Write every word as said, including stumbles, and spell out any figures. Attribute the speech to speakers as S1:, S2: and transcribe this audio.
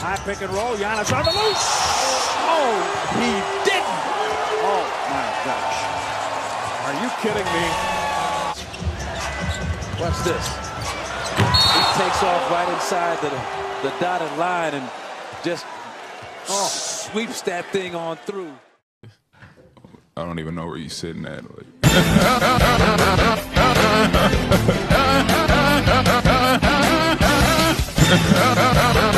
S1: High pick and roll. Giannis on the loose. Oh, he didn't. Oh, my gosh. Are you kidding me?
S2: Watch this. He takes off right inside the, the dotted line and just oh, sweeps that thing on through.
S3: I don't even know where you're sitting at. Like.